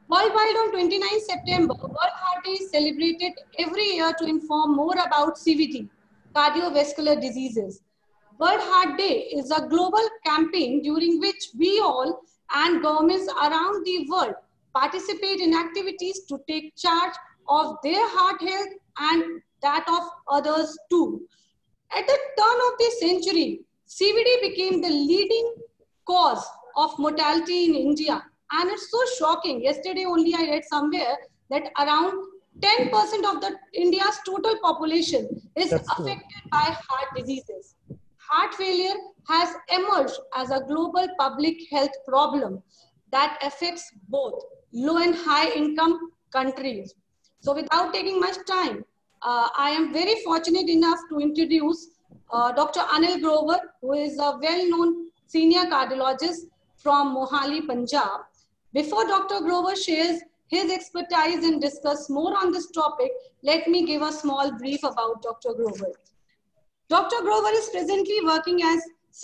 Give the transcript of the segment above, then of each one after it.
Worldwide on 29 September, World Heart Day is celebrated every year to inform more about CVD, cardiovascular diseases. World Heart Day is a global campaign during which we all and governments around the world participate in activities to take charge of their heart health and that of others too. At the turn of the century, CVD became the leading cause of mortality in India. And it's so shocking. Yesterday only I read somewhere that around 10% of the India's total population is That's true. affected by heart diseases. Heart failure has emerged as a global public health problem that affects both low and high income countries. So without taking much time, I am very fortunate enough to introduce Dr. Anil Grover, who is a well-known senior cardiologist from Mohali, Punjab. Before Dr. Grover shares his expertise and discuss more on this topic, let me give a small brief about Dr. Grover. Dr. Grover is presently working as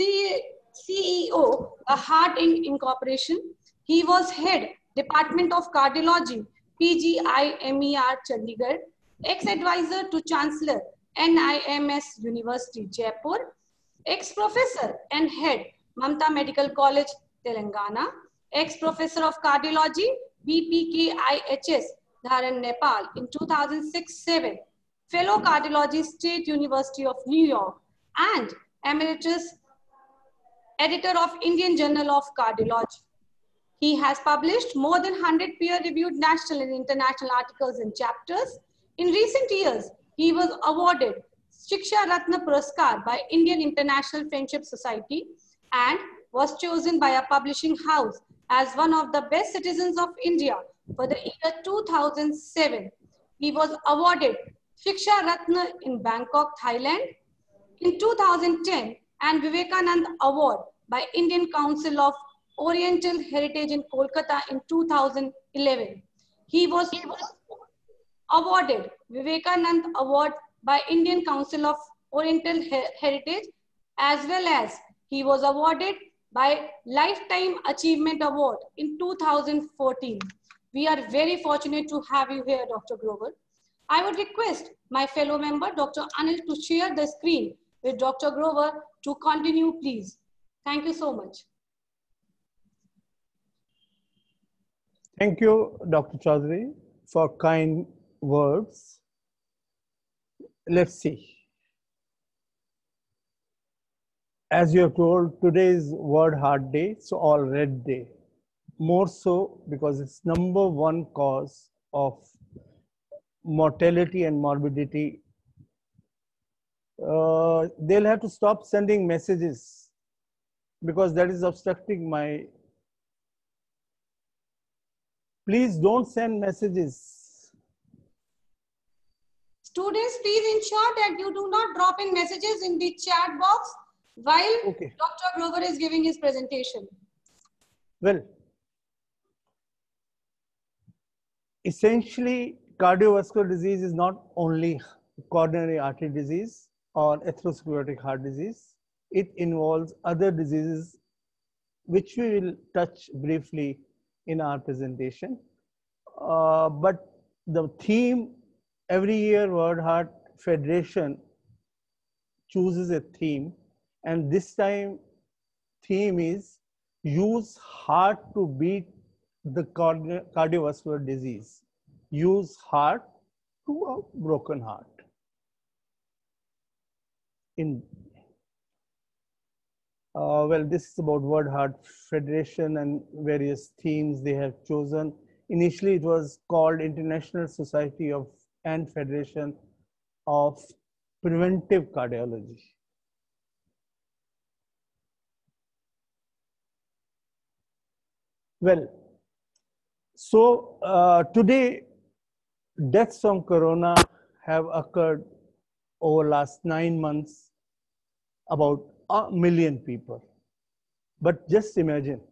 CEO of Heart Inc. Incorporation. He was head Department of Cardiology, PGIMER Chandigarh, ex-advisor to Chancellor NIMS University, Jaipur, ex-professor and head Mamta Medical College, Telangana, ex-professor of cardiology, BPKIHS, Dharan, Nepal in 2006-7, fellow cardiology, State University of New York, and emeritus editor of Indian Journal of Cardiology. He has published more than 100 peer-reviewed national and international articles and chapters. In recent years, he was awarded Shiksha Ratna Puraskar by Indian International Friendship Society and was chosen by a publishing house as one of the best citizens of India for the year 2007. He was awarded Shiksha Ratna in Bangkok, Thailand in 2010 and Vivekanand Award by Indian Council of Oriental Heritage in Kolkata in 2011. He was awarded Vivekanand Award by Indian Council of Oriental Heritage, as well as he was awarded by Lifetime Achievement Award in 2014. We are very fortunate to have you here, Dr. Grover. I would request my fellow member, Dr. Anil, to share the screen with Dr. Grover to continue, please. Thank you so much. Thank you, Dr. Chaudhary, for kind words. Let's see. As you have told, today is World Heart Day, so all red day. More so because it's number one cause of mortality and morbidity. They'll have to stop sending messages because that is obstructing my. Please don't send messages. Students, please ensure that you do not drop in messages in the chat box while Dr. Grover is giving his presentation. Well, essentially, cardiovascular disease is not only coronary artery disease or atherosclerotic heart disease. It involves other diseases which we will touch briefly in our presentation. But the theme, every year World Heart Federation chooses a theme, and this time theme is use heart to beat the cardiovascular disease. Use heart to a broken heart. Well, this is about World Heart Federation and various themes they have chosen. Initially, it was called International Society of and Federation of Preventive Cardiology. Well, so today, deaths from corona have occurred over last 9 months, about 1 million people. But just imagine,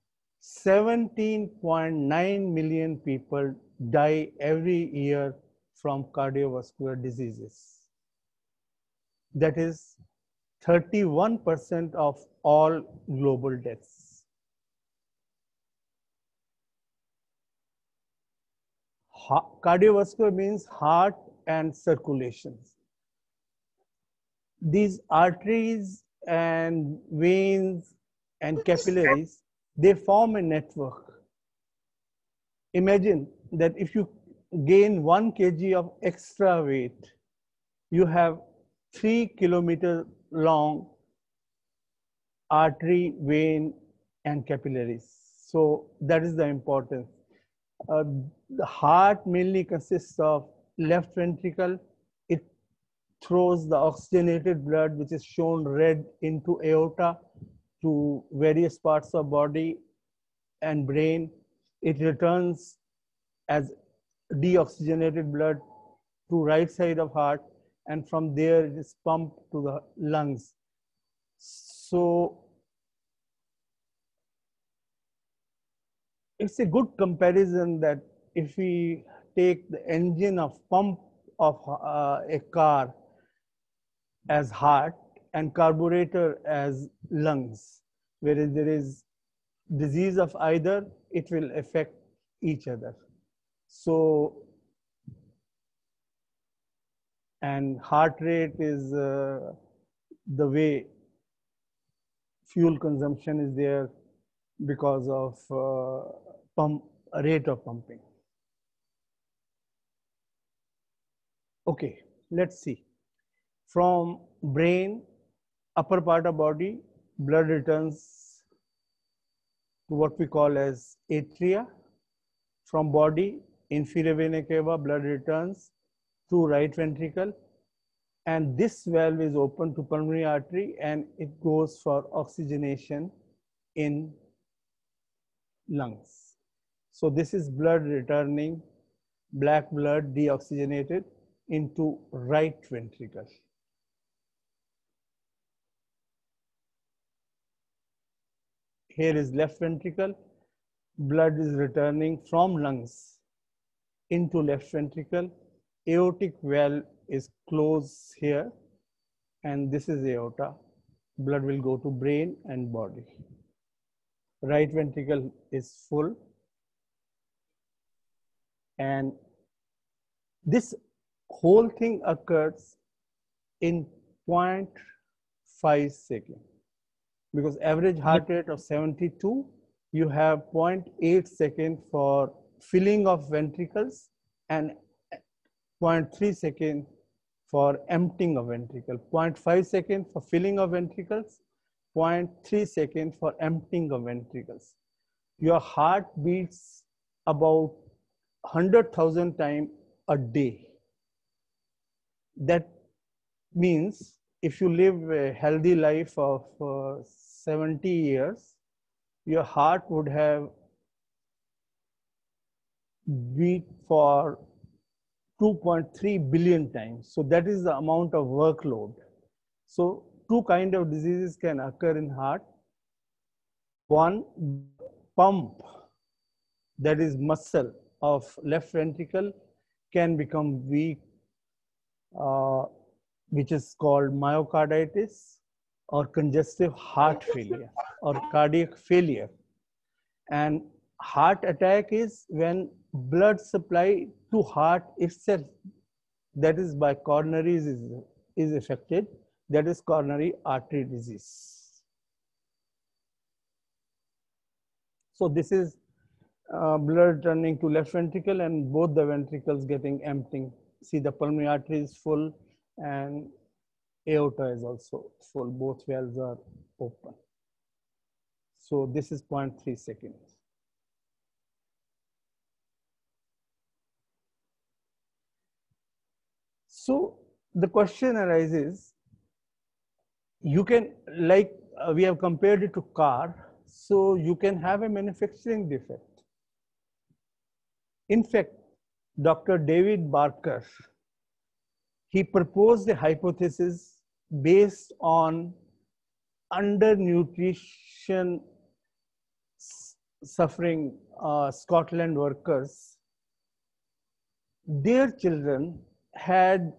17.9 million people die every year from cardiovascular diseases. That is 31% of all global deaths. Cardiovascular means heart and circulations. These arteries and veins and capillaries, they form a network. Imagine that if you gain 1 kg of extra weight, you have 3 kilometer long artery, vein, and capillaries. So that is the importance. The heart mainly consists of left ventricle. It throws the oxygenated blood, which is shown red, into aorta to various parts of body and brain. It returns as deoxygenated blood to right side of heart, and from there it is pumped to the lungs. So it's a good comparison that if we take the engine of pump of a car as heart and carburetor as lungs, whereas there is disease of either, it will affect each other. So, and heart rate is the way fuel consumption is there because of rate of pumping. Okay, let's see. From brain, upper part of body, blood returns to what we call as atria. From body, inferior vena cava, blood returns to right ventricle, and this valve is open to pulmonary artery and it goes for oxygenation in lungs. So this is blood returning, black blood deoxygenated into right ventricle. Here is left ventricle. Blood is returning from lungs into left ventricle. Aortic valve is closed here, and this is aorta. Blood will go to brain and body. Right ventricle is full, and this whole thing occurs in 0.5 seconds. Because average heart rate of 72, you have 0.8 second for filling of ventricles and 0.3 second for emptying of ventricle, 0.5 second for filling of ventricles, 0.3 second for emptying of ventricles. Your heart beats about 100,000 times a day. That means if you live a healthy life of 70 years, your heart would have beat for 2.3 billion times. So that is the amount of workload. So two kinds of diseases can occur in heart. One, pump, that is muscle of left ventricle, can become weak, which is called myocarditis or congestive heart failure or cardiac failure. And heart attack is when blood supply to heart itself, that is by coronaries, is affected. That is coronary artery disease. So this is blood turning to left ventricle and both the ventricles getting emptying. See, the pulmonary artery is full and aorta is also full. Both valves are open. So this is 0.3 seconds. So the question arises, you can, like we have compared it to car, so you can have a manufacturing defect. In fact, Dr. David Barker, he proposed a hypothesis based on undernutrition suffering Scotland workers. Their children had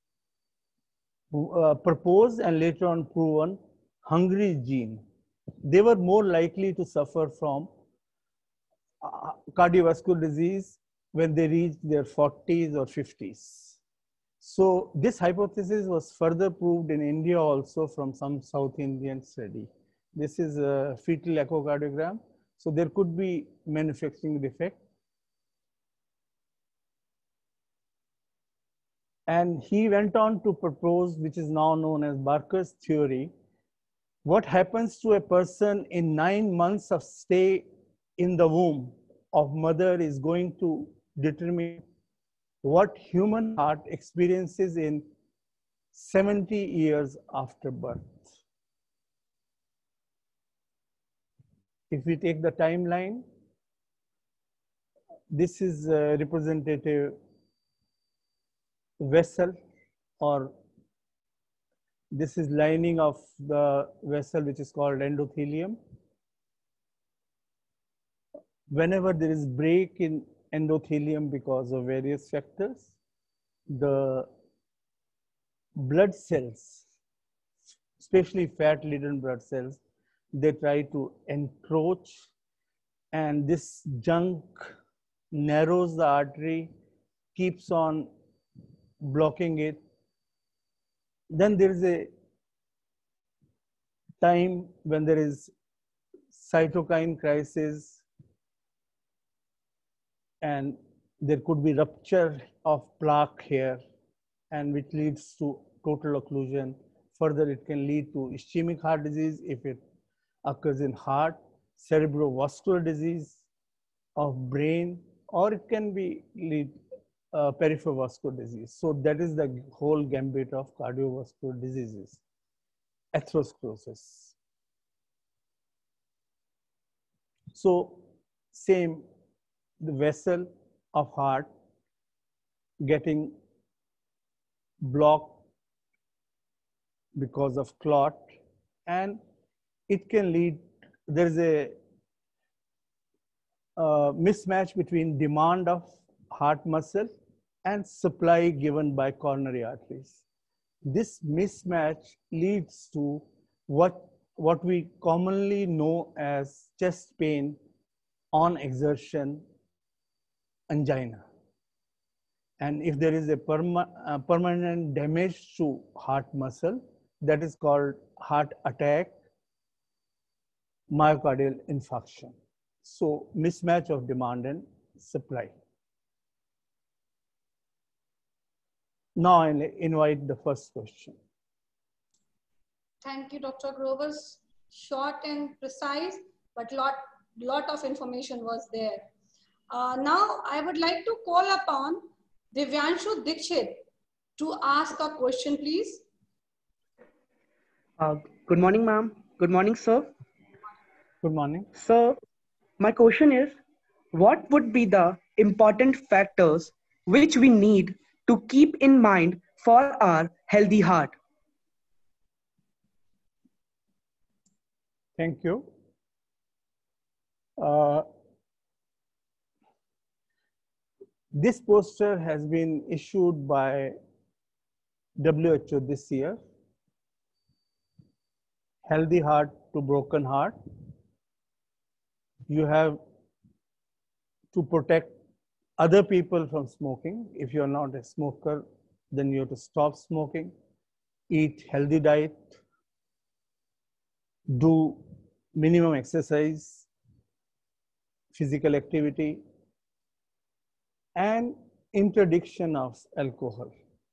proposed and later on proven hungry gene. They were more likely to suffer from cardiovascular disease when they reach their 40s or 50s. So this hypothesis was further proved in India also from some South Indian study. This is a fetal echocardiogram. So there could be manufacturing defect. And he went on to propose, which is now known as Barker's theory, what happens to a person in 9 months of stay in the womb of mother is going to determine what human heart experiences in 70 years after birth. If we take the timeline, this is a representative vessel, or this is lining of the vessel, which is called endothelium. Whenever there is break in endothelium because of various factors, the blood cells, especially fat-laden blood cells, they try to encroach, and this junk narrows the artery, keeps on blocking it. Then there is a time when there is cytokine crisis, and there could be rupture of plaque here, and which leads to total occlusion. Further, it can lead to ischemic heart disease if it occurs in heart, cerebrovascular disease of brain, or it can be lead peripheral vascular disease. So that is the whole gambit of cardiovascular diseases. Atherosclerosis. So same, the vessel of heart getting blocked because of clot, and it can lead, there is a mismatch between demand of heart muscle and supply given by coronary arteries. This mismatch leads to what we commonly know as chest pain on exertion, angina. And if there is a permanent damage to heart muscle, that is called heart attack, myocardial infarction. So mismatch of demand and supply. Now I invite the first question. Thank you, Dr. Grover. Short and precise, but lot of information was there. Now I would like to call upon Divyanshu Dikshit to ask a question, please. Good morning, ma'am. Good morning, sir. Good morning. So, my question is, what would be the important factors which we need to keep in mind for our healthy heart? Thank you. This poster has been issued by WHO this year. Healthy heart to broken heart. You have to protect other people from smoking. If you're not a smoker, then you have to stop smoking, eat healthy diet, do minimum exercise, physical activity, and interdiction of alcohol.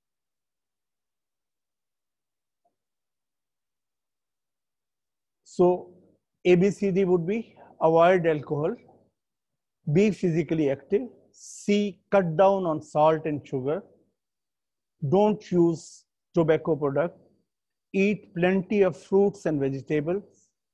So ABCD would be avoid alcohol, be physically active, C, cut down on salt and sugar, don't use tobacco product, eat plenty of fruits and vegetables,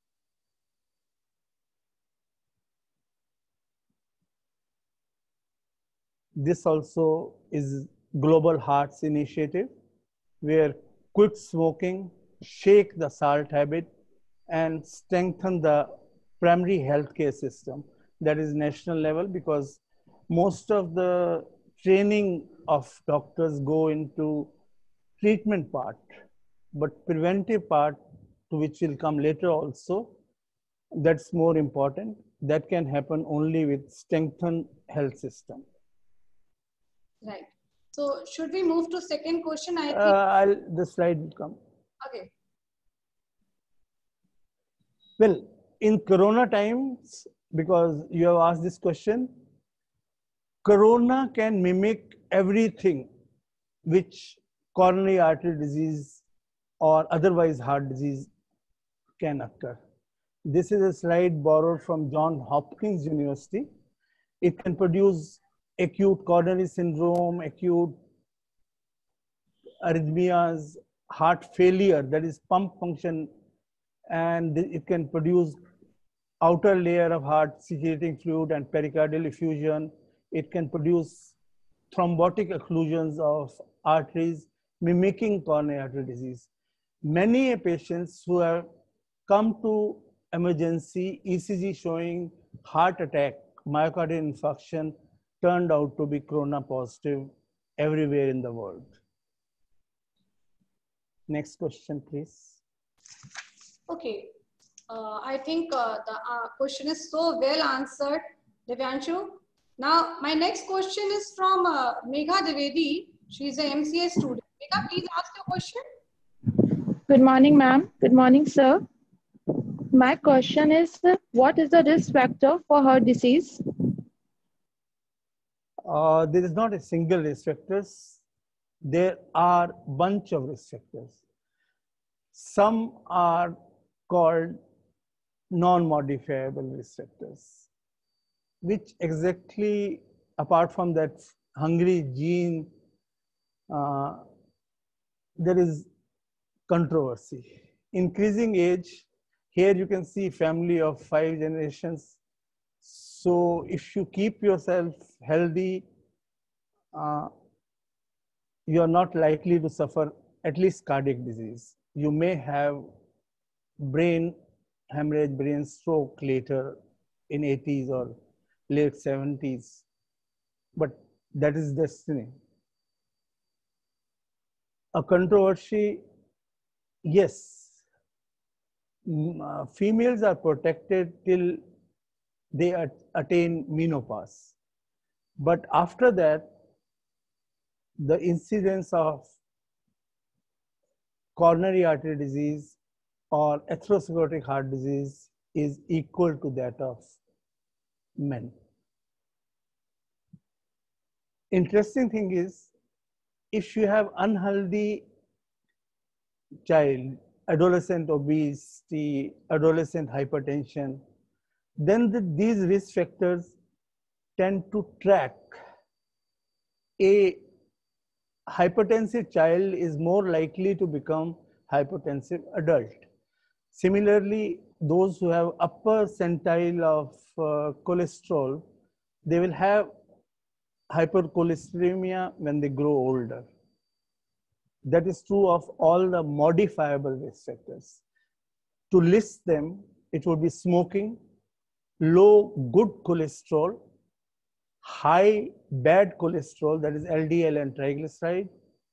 this also is Global Hearts Initiative, where quit smoking, shake the salt habit, and strengthen the primary healthcare system. That is national level, because most of the training of doctors go into treatment part, but preventive part, to which will come later also, that's more important. That can happen only with strengthened health system. Right. So should we move to second question? I think. The slide will come. Okay. Well, in Corona times, because you have asked this question, Corona can mimic everything which coronary artery disease or otherwise heart disease can occur. This is a slide borrowed from Johns Hopkins University. It can produce acute coronary syndrome, acute arrhythmias, heart failure, that is pump function, and it can produce outer layer of heart secreting fluid and pericardial effusion. It can produce thrombotic occlusions of arteries mimicking coronary artery disease. Many patients who have come to emergency ECG showing heart attack, myocardial infarction, turned out to be corona positive everywhere in the world. Next question, please. Okay. I think the question is so well answered, Divyanshu. Now, my next question is from Megha Dwivedi. She is a MCA student. Megha, please ask your question. Good morning, ma'am. Good morning, sir. My question is, what is the risk factor for heart disease? There is not a single risk factors. There are a bunch of risk factors. Some are called non-modifiable risk factors, which exactly, apart from that hungry gene, there is controversy. Increasing age, here you can see family of 5 generations. So if you keep yourself healthy, you are not likely to suffer at least cardiac disease. You may have brain hemorrhage, brain stroke later in 80s or late 70s, but that is destiny. A controversy, yes, females are protected till they attain menopause. But after that, the incidence of coronary artery disease or atherosclerotic heart disease is equal to that of men. Interesting thing is, if you have unhealthy child, adolescent obesity, adolescent hypertension, then these risk factors tend to track. A hypertensive child is more likely to become hypertensive adult. Similarly, those who have upper centile of cholesterol, they will have hypercholesteremia when they grow older. That is true of all the modifiable risk factors. To list them, it would be smoking, low good cholesterol, high bad cholesterol, that is LDL and triglyceride,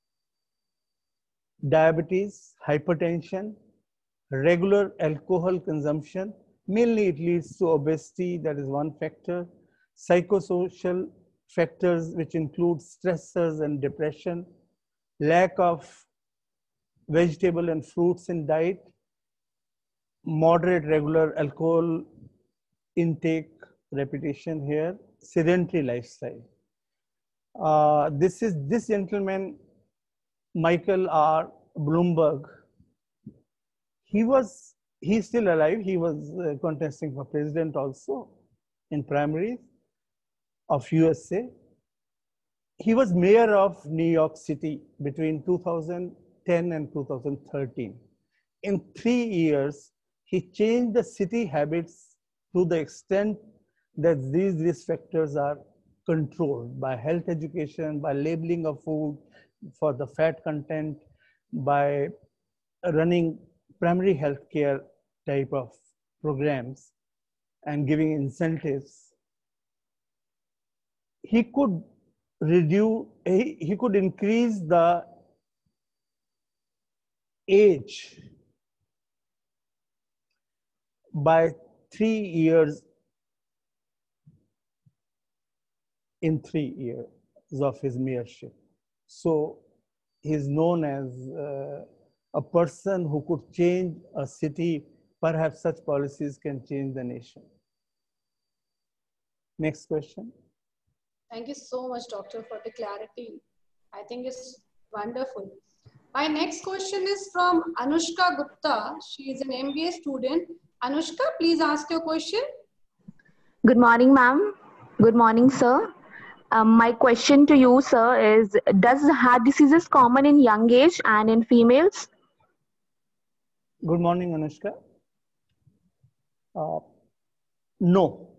diabetes, hypertension, regular alcohol consumption. Mainly it leads to obesity, that is one factor. Psychosocial factors, which include stressors and depression, lack of vegetable and fruits in diet, moderate regular alcohol intake, repetition here, sedentary lifestyle. This gentleman, Michael R. Bloomberg. He's still alive. He was contesting for president also in primaries of USA. He was mayor of New York City between 2010 and 2013. In 3 years, he changed the city habits to the extent that these risk factors are controlled by health education, by labeling of food for the fat content, by running primary health care type of programs and giving incentives. He could increase the age by 3 years in 3 years. of his mayorship. So he is known as a person who could change a city. Perhaps such policies can change the nation. Next question. Thank you so much, doctor, for the clarity. I think it's wonderful. My next question is from Anushka Gupta. She is an MBA student. Anushka, please ask your question. Good morning, ma'am. Good morning, sir. My question to you, sir, is does heart diseases common in young age and in females? Good morning, Anushka. No,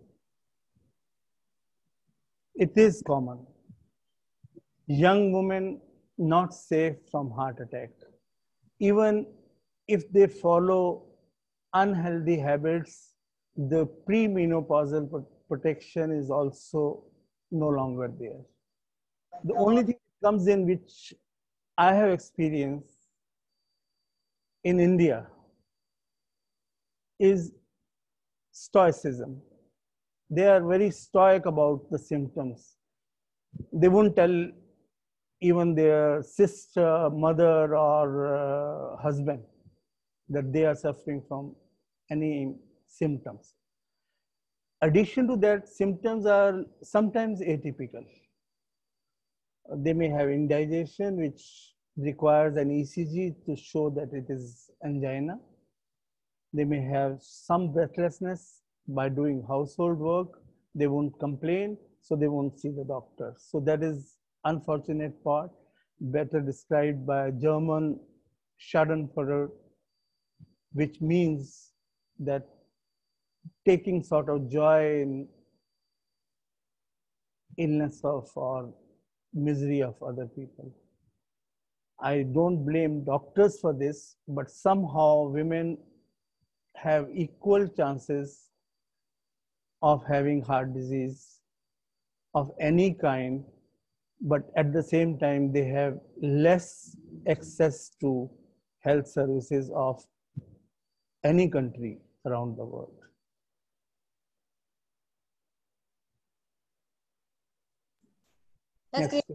it is common. Young women not safe from heart attack. Even if they follow unhealthy habits, the premenopausal protection is also no longer there. The only thing that comes in, which I have experienced in India, is stoicism. They are very stoic about the symptoms. They won't tell even their sister, mother, or husband that they are suffering from any symptoms. Addition to that, symptoms are sometimes atypical. They may have indigestion, which requires an ECG to show that it is angina. They may have some breathlessness. By doing household work, they won't complain, so they won't see the doctor. So that is unfortunate part, better described by German Schadenfreude, which means that taking sort of joy in illness of or misery of other people. I don't blame doctors for this, but somehow women have equal chances of having heart disease of any kind, but at the same time, they have less access to health services of any country around the world. That's great.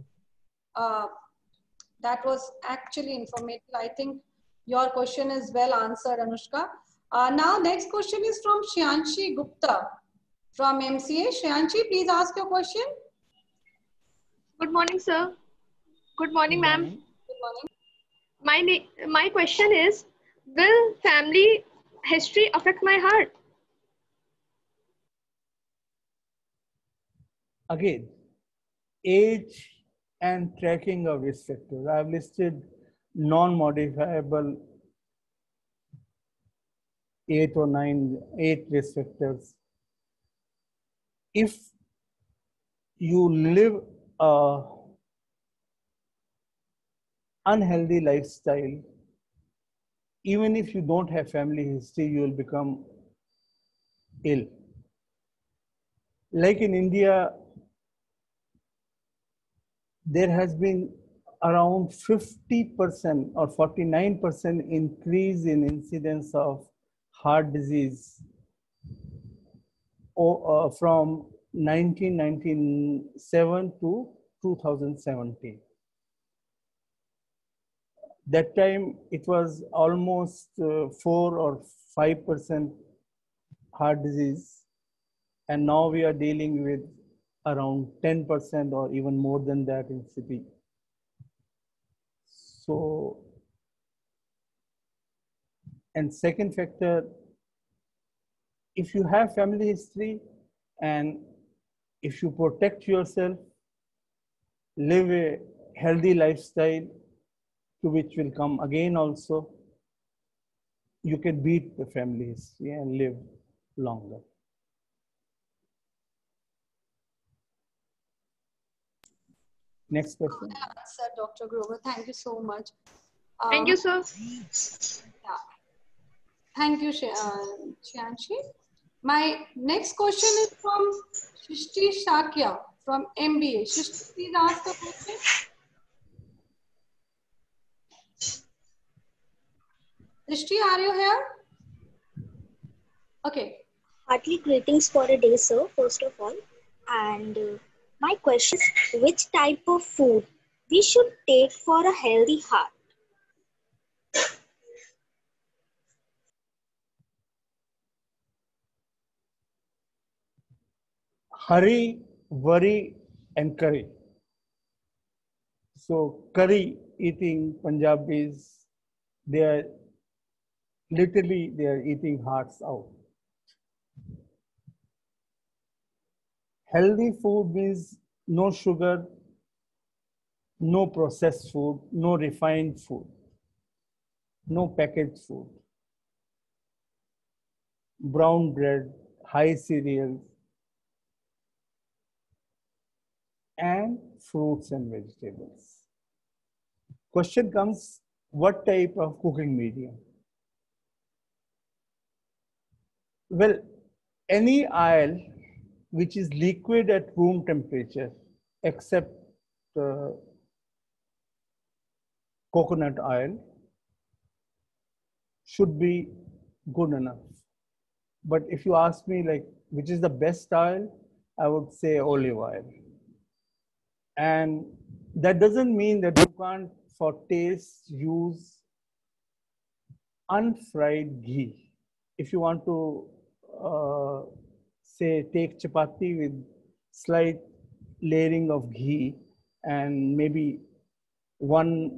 That was actually informative. I think your question is well answered, Anushka. Now, next question is from Shyanshi Gupta from MCA. Shyanshi, please ask your question. Good morning, sir. Good morning, ma'am. Good morning. My question is, will family history affect my heart? Again, age and tracking of risk factors. I have listed non-modifiable 8 risk factors. If you live a unhealthy lifestyle, even if you don't have family history, you will become ill. Like in India, there has been around 50% or 49% increase in incidence of heart disease from 1997 to 2017. That time it was almost 4 or 5% heart disease, and now we are dealing with around 10% or even more than that in city. So, and second factor, if you have family history and if you protect yourself, live a healthy lifestyle, to which will come again also, you can beat the family history and live longer. Next question. Sir, Dr. Grover, thank you so much. Thank you, sir. Yeah. Thank you, Shyanshi. My next question is from Shishti Shakya from MBA. Shishti, please ask the question. Shishti, are you here? Okay. Heartily greetings for a day, sir, first of all. And My question is, which type of food we should take for a healthy heart? Hurry, worry, and curry. So curry eating Punjabis, they are literally they are eating hearts out. Healthy food means no sugar, no processed food, no refined food, no packaged food, brown bread, high cereals, and fruits and vegetables. Question comes, what type of cooking medium? Well, any oil which is liquid at room temperature, except coconut oil, should be good enough. But if you ask me like which is the best oil, I would say olive oil. And that doesn't mean that you can't for taste use unfried ghee. If you want to say take chapati with slight layering of ghee and maybe 1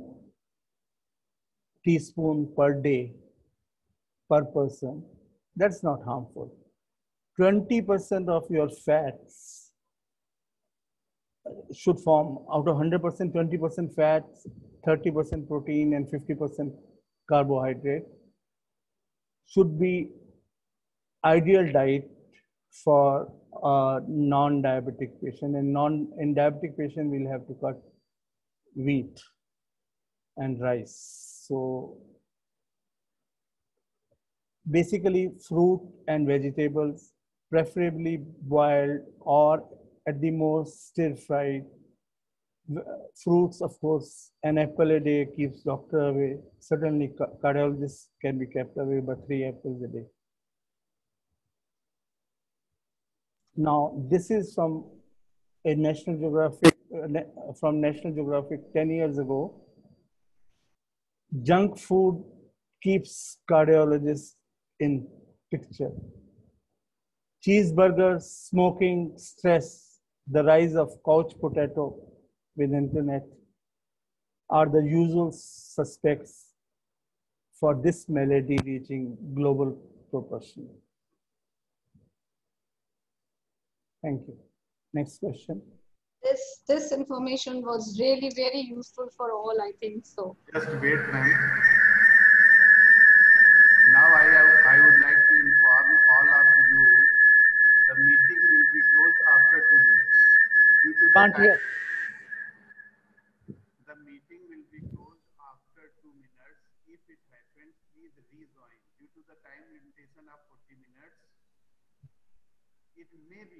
teaspoon per day per person, that's not harmful. 20% of your fats should form out of 100%, 20% fats, 30% protein, and 50% carbohydrate should be ideal diet for a non-diabetic patient. And in diabetic patient, we'll have to cut wheat and rice. So basically fruit and vegetables, preferably boiled or at the most stir-fried. Fruits, of course, an apple a day keeps doctor away. Certainly cardiologists can be kept away by 3 apples a day. Now, this is from a National Geographic, from National Geographic 10 years ago. Junk food keeps cardiologists in picture. Cheeseburgers, smoking, stress, the rise of couch potato with internet are the usual suspects for this malady reaching global proportion. Thank you. Next question. This information was really very useful for all, I think so. Just wait, ma'am. Now I would like to inform all of you the meeting will be closed after 2 minutes. Due to the time, the meeting will be closed after 2 minutes. If it happens, please rejoin. Due to the time limitation of 40 minutes, it may be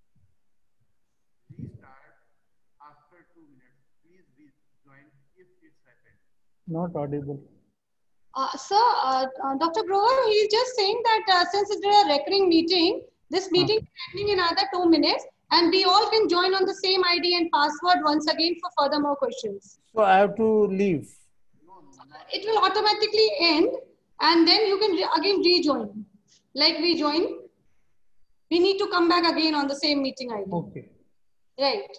restart after 2 minutes. Please rejoin if it's happened. Not audible. Sir, Dr. Grover, he's just saying that since it's a recurring meeting, this meeting is happening in another 2 minutes, and we all can join on the same ID and password once again for further more questions. So I have to leave. It will automatically end, and then you can again rejoin. Like we join, we need to come back again on the same meeting ID. Okay. Right.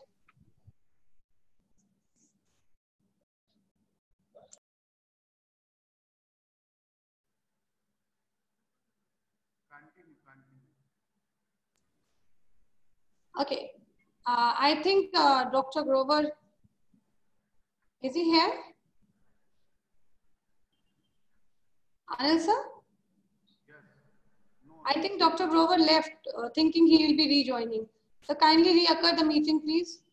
Okay. I think Dr. Grover, is he here? Anil sir? Yes. No. I think Dr. Grover left thinking he will be rejoining. So kindly reoccur the meeting, please.